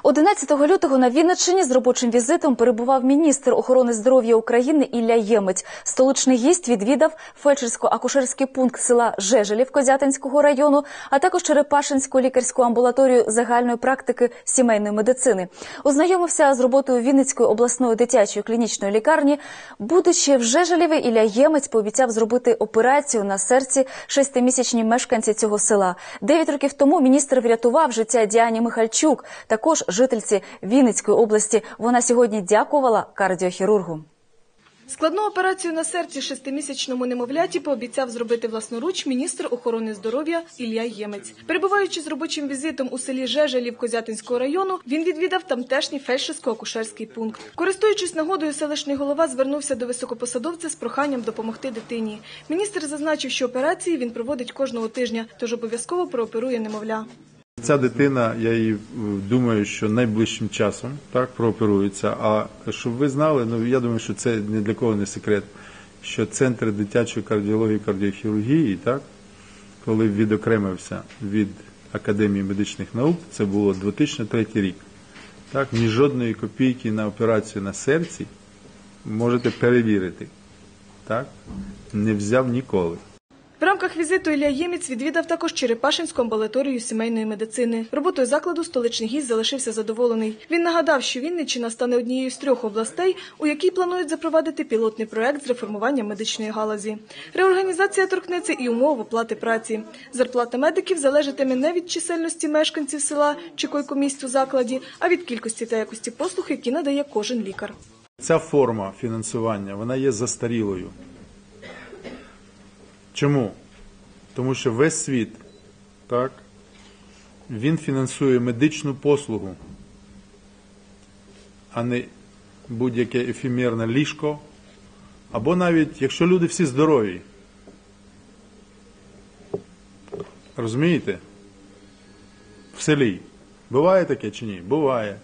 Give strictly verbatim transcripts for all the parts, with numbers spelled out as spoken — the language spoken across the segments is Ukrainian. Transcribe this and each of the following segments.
одинадцятого лютого на Вінниччині з робочим візитом перебував міністр охорони здоров'я України Ілля Ємець. Столичний гість відвідав фельдшерсько-акушерський пункт села Жежелів Козятинського району, а також Черепашинську лікарську амбулаторію загальної практики сімейної медицини. Ознайомився з роботою Вінницької обласної дитячої клінічної лікарні. Будучи в Жежеліві, Ілля Ємець пообіцяв зробити операцію на серці шестимісячній мешканці цього села. Дев'ять років тому міністр врятував життя Діані Михальчук, також жительці Вінницької області. Вона сьогодні дякувала кардіохірургу. Складну операцію на серці шестимісячному немовляті пообіцяв зробити власноруч міністр охорони здоров'я Ілля Ємець. Перебуваючи з робочим візитом у селі Жежелів Козятинського району, він відвідав тамтешній фельдшерсько-акушерський пункт. Користуючись нагодою, селищний голова звернувся до високопосадовця з проханням допомогти дитині. Міністр зазначив, що операції він проводить кожного тижня, тож обов'язково прооперує немовля. Ця дитина, я її думаю, що найближчим часом так прооперується. А щоб ви знали, ну я думаю, що це ні для кого не секрет, що Центр дитячої кардіології і кардіохірургії, так, коли відокремився від Академії медичних наук, це було дві тисячі третій рік. Так, ні жодної копійки на операцію на серці, можете перевірити, так, не взяв ніколи. В рамках візиту Ілля Ємець відвідав також Черепашинську амбулаторію сімейної медицини. Роботою закладу столичний гість залишився задоволений. Він нагадав, що Вінниччина стане однією з трьох областей, у якій планують запровадити пілотний проект з реформування медичної галузі. Реорганізація торкнеться і умов оплати праці. Зарплата медиків залежатиме не від чисельності мешканців села чи койко-місць у закладі, а від кількості та якості послуг, які надає кожен лікар. Ця форма фінансування, вона є застарілою. Чому? Тому що весь світ, так, він фінансує медичну послугу, а не будь-яке ефемерне ліжко, або навіть, якщо люди всі здорові. Розумієте? В селі. Буває таке чи ні? Буває.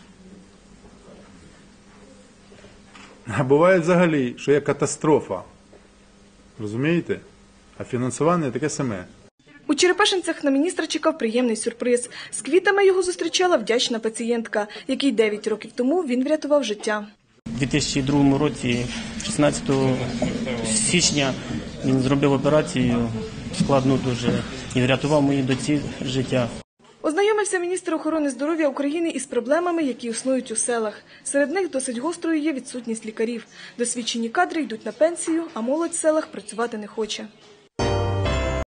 А буває взагалі, що є катастрофа. Розумієте? А фінансування таке саме. У Черепашинцях на міністра чекав приємний сюрприз. З квітами його зустрічала вдячна пацієнтка, якій дев'ять років тому він врятував життя. У дві тисячі другому році, шістнадцятого січня, він зробив операцію складну дуже і врятував моїй дочці життя. Ознайомився міністр охорони здоров'я України із проблемами, які існують у селах. Серед них досить гострою є відсутність лікарів. Досвідчені кадри йдуть на пенсію, а молодь в селах працювати не хоче.